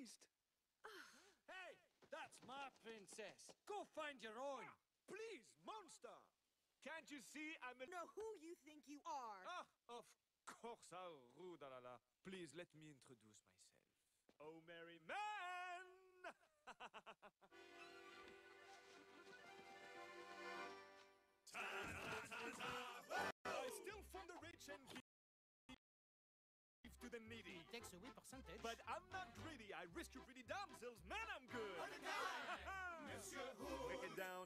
pleased. Hey, that's my princess. Go find your own. Please, monster! Can't you see I'm a... Know who you think you are. Ah, of course I'll roo-da-la-la. Please let me introduce myself. Oh, merry man! I steal from the rich and give to the needy. Takes away percentage. But I'm not greedy. I rescue pretty damsels. Man, I'm good. Break it down.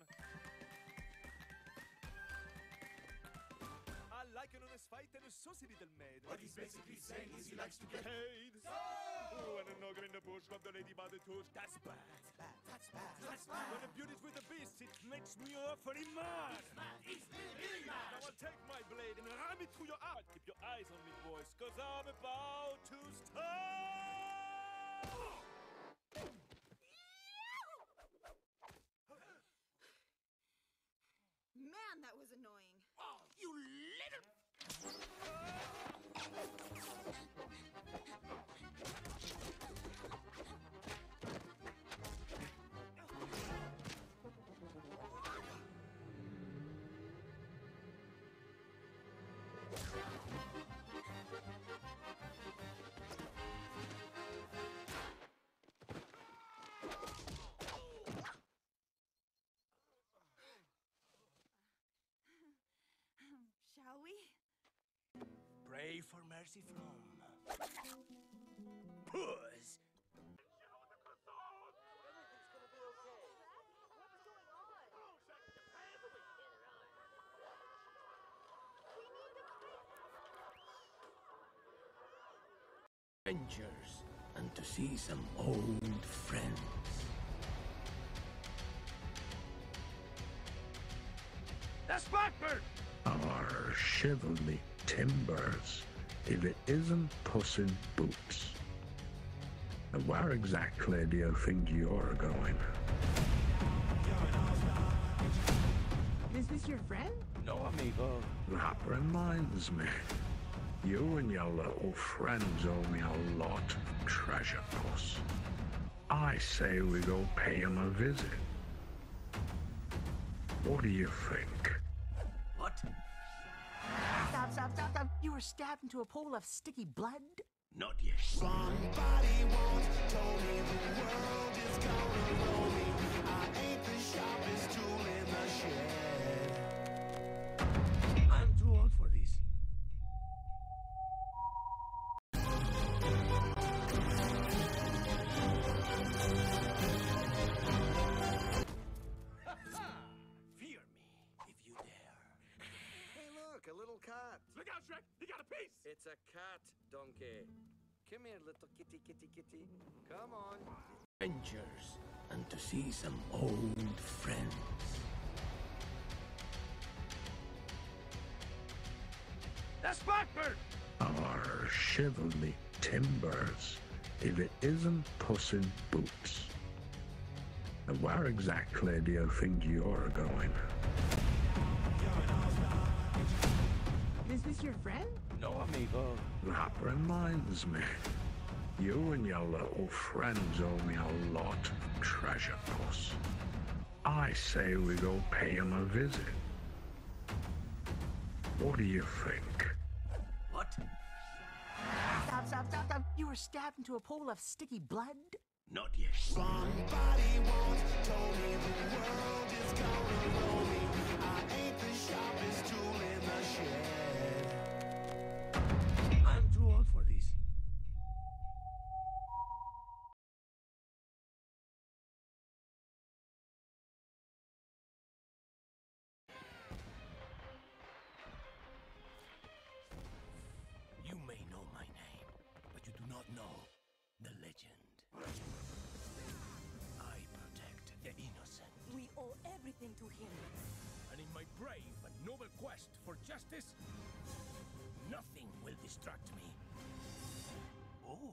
I like an honest fight and a saucy little maid. What he's basically saying is he likes to get paid. Oh, and a nugget in the bush, grab the lady by the toes. That's bad. That's bad. That's bad. When the beauty's with the beast, it makes me awfully mad. He's really mad. Now I'll take my blade and ram it through your heart. Keep your eyes on me, boys, cause I'm about to start. Man, that was annoying. Oh, you little... Shall we? Pray for mercy from... Puss! Adventures, and to see some old friends. That's Blackbird! Our chivalry timbers, if it isn't Puss in Boots. Now, where exactly do you think you're going? Is this your friend? No, amigo. That reminds me. You and your little friends owe me a lot of treasure, Puss. I say we go pay him a visit. What do you think? What? Stop, stop, stop, stop. You were stabbed into a pool of sticky blood? Not yet. Somebody once told me the world is gonna roll me. I ain't the sharpest tool in the shed. I'm too old for this. Fear me if you dare. Hey, look, a little cat. Look out, Shrek! He got a piece! It's a cat, donkey. Come here, little kitty, kitty, kitty. Come on. Adventures, and to see some old friends. That's Blackbird! Our chivalry timbers, if it isn't Puss in Boots. Now, where exactly do you think you're going? Is this your friend? No, amigo. That reminds me. You and your little friends owe me a lot of treasure, Puss. I say we go pay him a visit. What do you think? What? Stop, stop, stop, stop. You were stabbed into a pool of sticky blood? Not yet. Somebody once told me the world is gonna roll me. I ain't the sharpest tool in the shed. I'm too old for this. You may know my name, but you do not know the legend. I protect the innocent. We owe everything to him. And in my brave and noble quest for justice, nothing will distract me. Oh.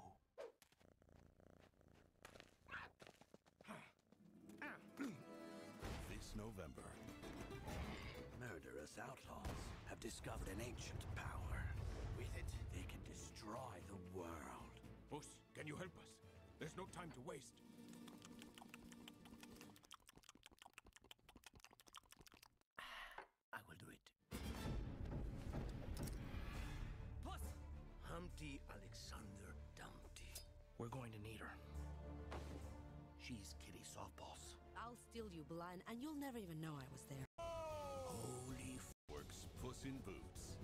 This November, murderous outlaws have discovered an ancient power. With it, they can destroy the world. Puss, can you help us? There's no time to waste. I will do it. Puss! Humpty Alexander Dumpty. We're going to need her. She's Kitty Softballs. I'll steal you blind, and you'll never even know I was there. Holy Works Puss in Boots.